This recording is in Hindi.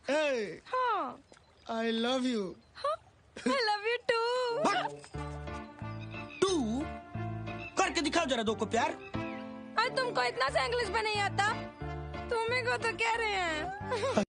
Hey, हाँ I love you. I love you too. तू करके दिखाओ जरा दो को प्यार। अरे तुमको इतना सा इंग्लिश में नहीं आता, तुम्हें को तो कह रहे हैं।